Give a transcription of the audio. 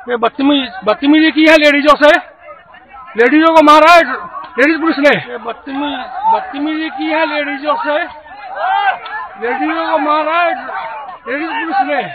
ये बदतमीजी की है लेडीजों से, लेडीजों को मारा है लेडीज पुलिस ने। ये बदतमीजी की है लेडीजों से, लेडीजों को मारा है लेडीज पुलिस ने।